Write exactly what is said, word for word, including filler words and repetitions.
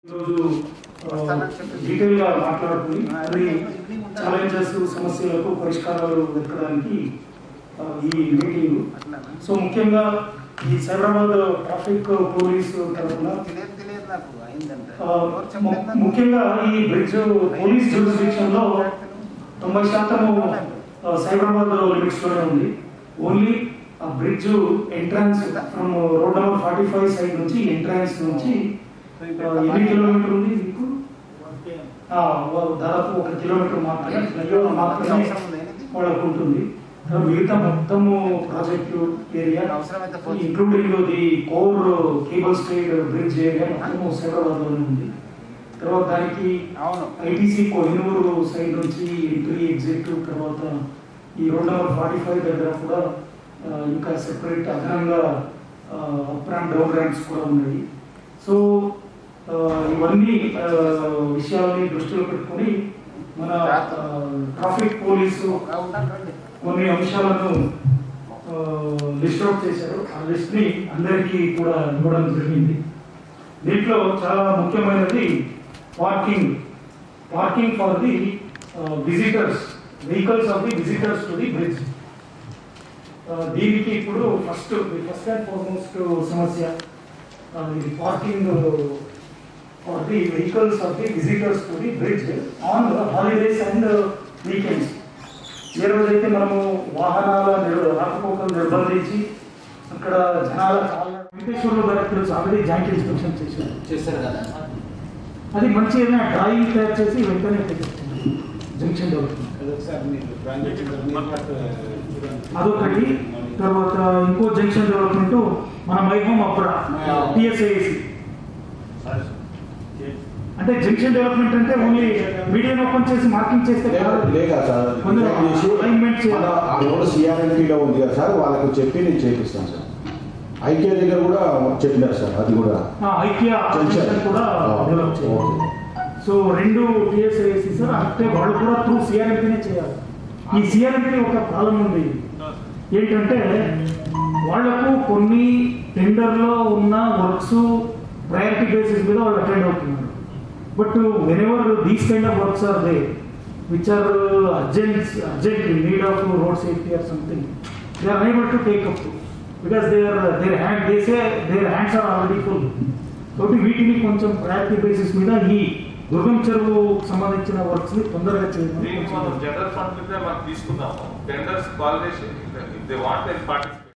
Detail గా మాట్లాడుకుని అది ఛాలెంజెస్ సమస్యలకు పరిష్కారాలు వెతకడానికి ఈ మీటింగ్. సో ముఖ్యంగా ఈ సైబరాబాద్ ట్రాఫిక్ పోలీసు తరఫున ముఖ్యంగా ఈ బ్రిడ్జ్ పోలీస్ జ్యూరిస్డిక్షన్ లో తొంభై శాతము సైబరాబాద్ లిమిట్స్ లోనే ఉంది. ఓన్లీ ఆ bridge entrance from road number forty five side నుంచి ఎంట్రన్స్ నుంచి ఎన్ని కిలోమీటర్ ఉంది మీకు? దాదాపు ఒక కిలోమీటర్ మాత్రమే ఫ్లైఓవర్ మాత్రమే వాళ్ళకు ఉంటుంది. మిగతా మొత్తము project area including the core cable stayed bridge area మొత్తము సైబరాబాద్ లోనే ఉంది. తర్వాత దానికి ఐటీసీ కోహినూరు సైడ్ నుంచి ఎంట్రీ ఎగ్జిట్, తర్వాత ఈ రోడ్ నెంబర్ ఫార్టీ ఫైవ్ దగ్గర కూడా ఇంకా సెపరేట్ అదనంగా అప్ ర్యాంప్ డౌన్ ర్యాంప్స్ కూడా ఉన్నాయి. సో ఇవన్నీ విషయాలని దృష్టిలో పెట్టుకొని మన ట్రాఫిక్ పోలీసు కొన్ని అంశాలను లిస్ట్ అవుట్ చేశారు. ఆ లిస్ట్ ని అందరికీ కూడా ఇవ్వడం జరిగింది. దీంట్లో చాలా ముఖ్యమైనది parking parking for the visitors vehicles of the visitors to the bridge. దీనికి ఇప్పుడు ఫస్ట్ ఫస్ట్ అండ్ ఫార్మోస్ట్ సమస్య ఇది parking for the vehicles of the visitors to the bridge on holidays and weekends. ఏ రోజైతే మనము వాహనాల రాకపోకలు నిర్బంధించి అక్కడ జనాల వెంకటేశ్వర్లు గారికి ఆల్రెడీ జాయింట్ ఇన్స్పెక్షన్ చేశారు చేశారు కదా, అది మంచి ఏదైనా డ్రాయింగ్ తయారు చేసి వెంటనే జంక్షన్ డెవలప్మెంట్ అదొకటి. తర్వాత ఇంకో జంక్షన్ డెవలప్మెంట్ మన మైహోమ్ అప్పుడు టిఎస్ఐసి అంటే జంక్షన్ డెవలప్మెంట్ అంటే ఓన్లీ మీడియం ఓపెన్ చేసి మార్కింగ్ చేస్తే సిఆర్ఎంపీలో ఉంది కదా సార్, వాళ్ళకు చెప్పి నేను చేపిస్తాను సార్. ఐక్య దగ్గర కూడా చెప్పినారు సార్, అది కూడా ఐక్య జంక్షన్ కూడా డెవలప్ చేయాలి. సో రెండు టిఎస్ఐసి సార్ అంటే వాళ్ళు కూడా త్రూ సిఆర్ఎంపీనే చేయాలి. ఈ సిఆర్ఎంపీ ఒక ప్రాబ్లం ఉంది ఏంటంటే వాళ్లకు కొన్ని టెండర్లో ఉన్న వర్క్స్ ప్రయారిటీ బేసిస్ మీద వాళ్ళు అటెండ్ అవుతున్నారు. But uh, whenever these kind of works are there, which are uh, urgent, urgent in need of uh, road safety or something, they are unable to take up to because they are uh, their hand they say their hands are already full. So వీటిని కొంచెం priority basis మీద ఈ దుర్గం చెరువు సంబంధించిన works ని తొందరగా చేయాలి. General fund మీద మనం తీసుకుందాము. టెండర్స్ కాల్ చేసి దే వాంట్ టు పార్టిసిపేట్